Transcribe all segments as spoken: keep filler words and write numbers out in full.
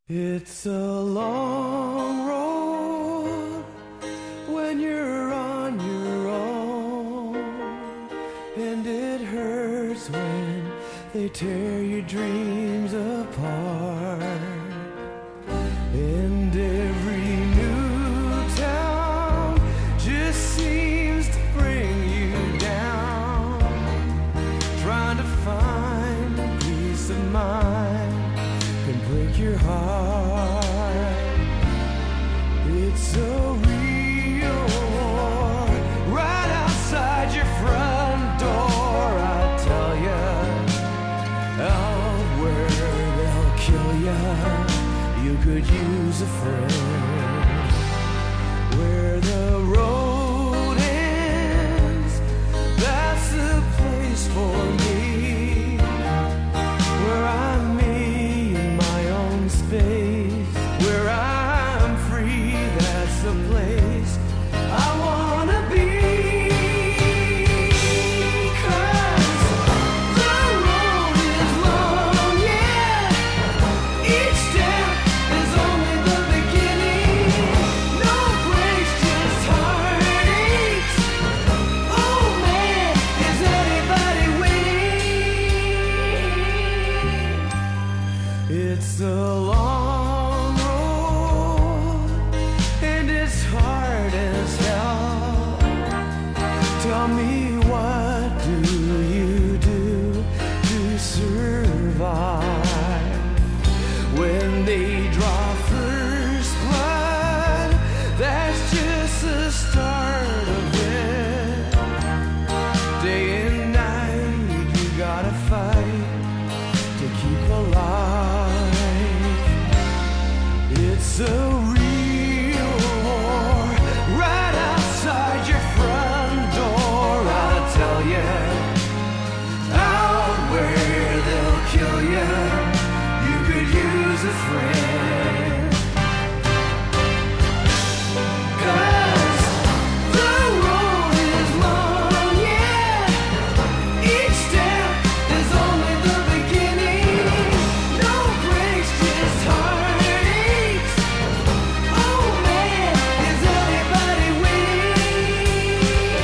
It's a long road when you're on your own, and it hurts when they tear your dreams apart. And every new town just seems to bring you down, trying to find peace of mind can break your heart. It's a real war right outside your front door, I tell ya. Out where they'll kill ya, you could use a friend. Where the road ends, that's the place for me. Where I'm me in my own space, where I'm free, that's the place I wanna be. 'Cause the road is long, yeah. Each step is only the beginning. No breaks, just heartaches. Oh man, is anybody winning? It's a long road and it's hard as hell. Tell me, what do you do to survive? When they draw first blood, that's just the start of it. Day and night, you gotta fight to keep alive. It's a real war right outside your front door, I tell ya. Out where they'll kill ya, you could use a friend. 'Cause the road is long, yeah. Each step is only the beginning. No breaks, just heartaches. Oh man, is anybody winning?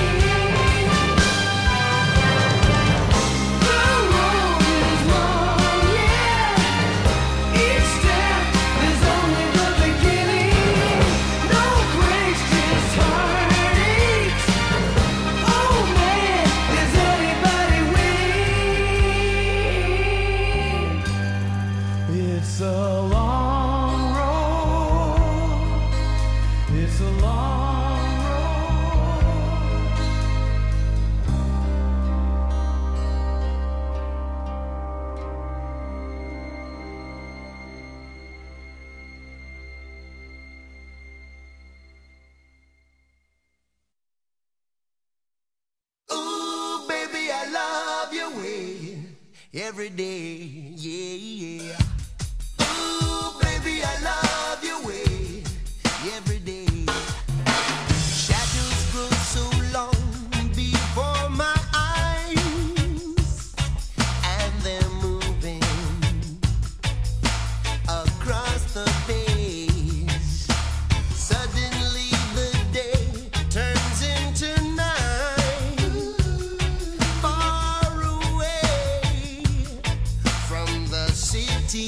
The road is long, yeah. Each step is only the beginning. No breaks, just heartaches. Oh man, is anybody winning? It's a long road. It's a long road. Ooh, baby, I love your way every day, yeah, yeah. Ooh, baby, I love your way every day. Shadows grow so long before my eyes, and they're moving across the page. Suddenly the day turns into night, far away from the city.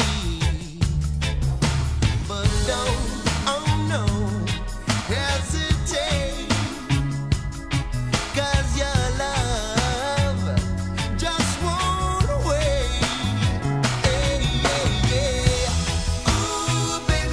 But don't, oh no, hesitate, 'cause your love just won't wait. Hey, yeah, yeah. Ooh, baby,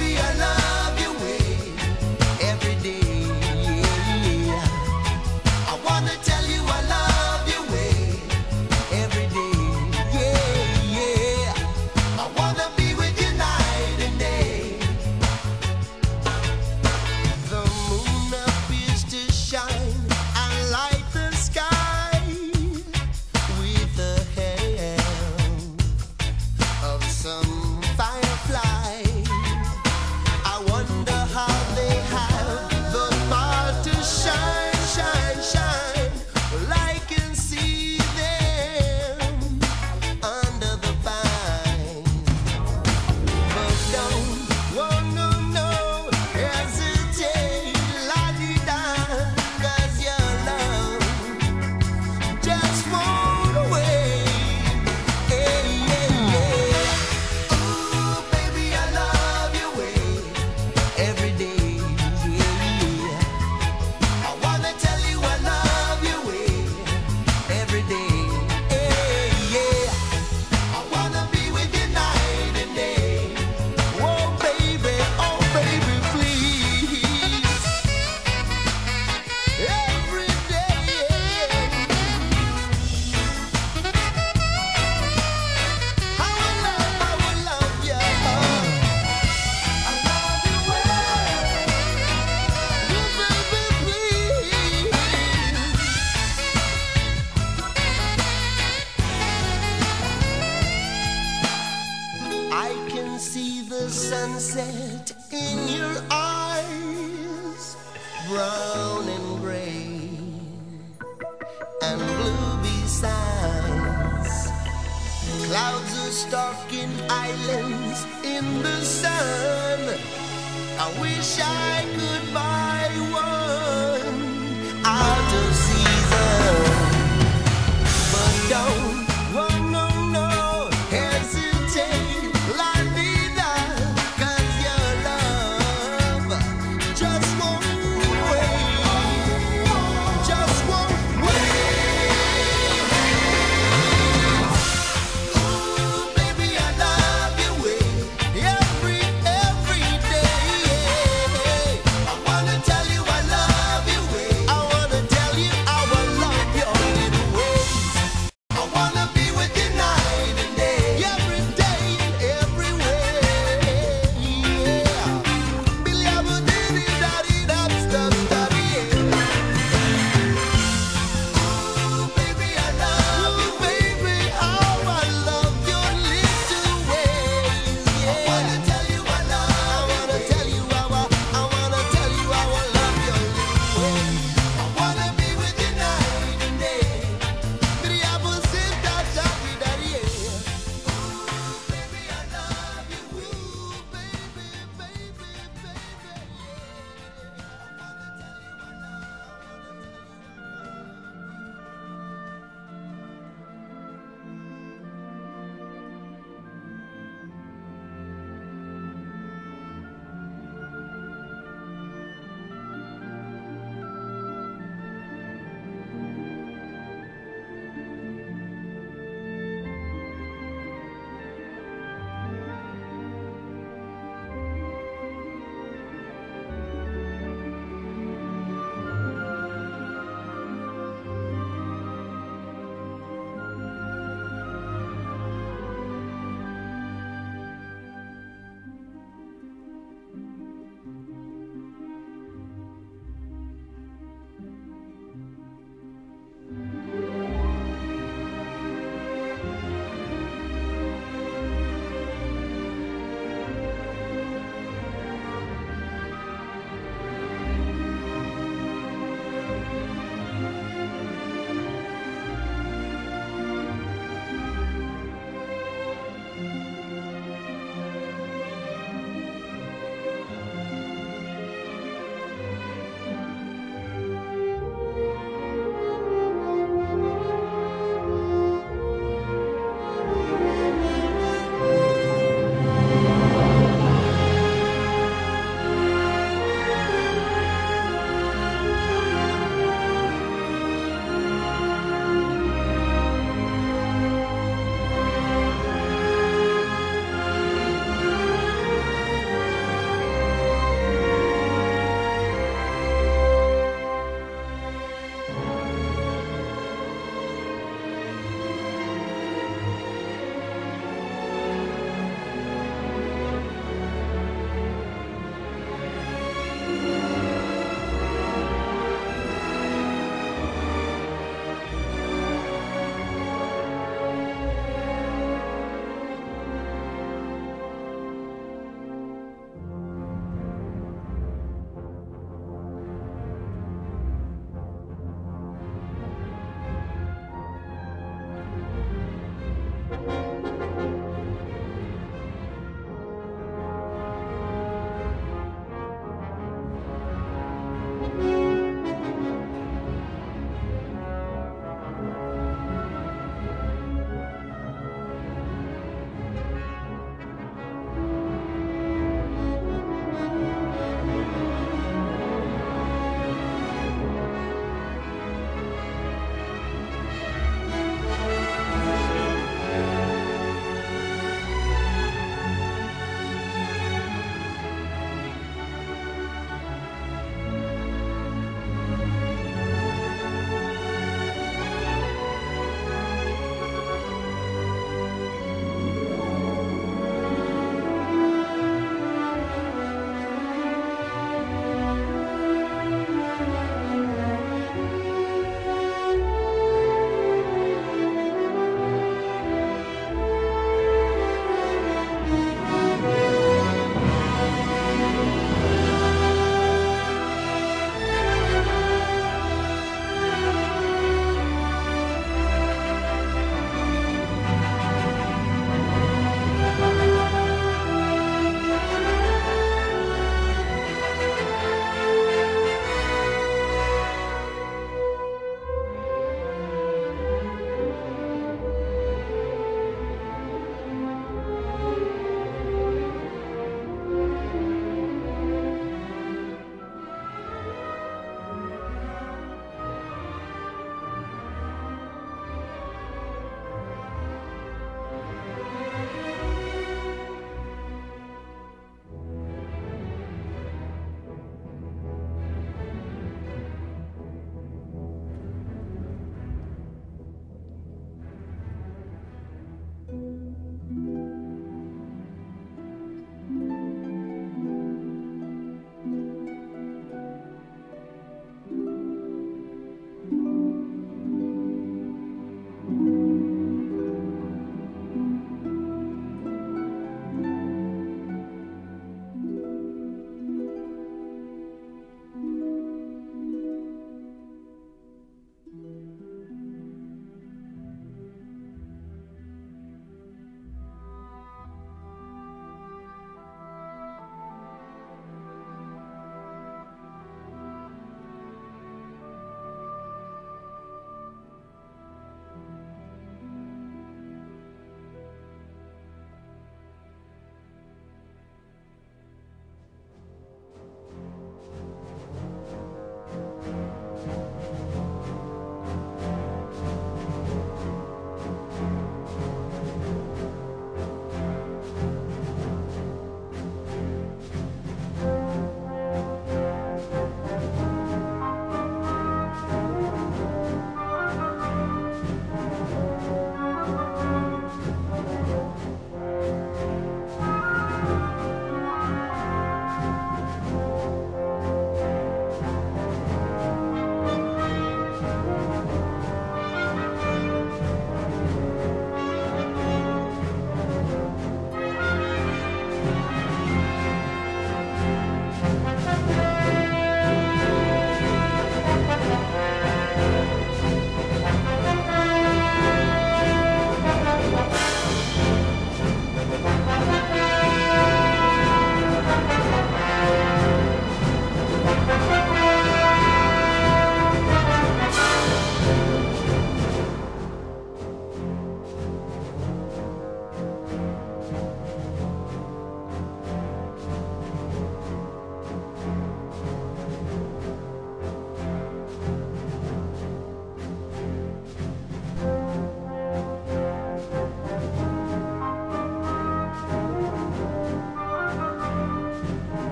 the sunset in your eyes, brown and gray and blue besides. Clouds are stalking islands in the sun. I wish I could buy one.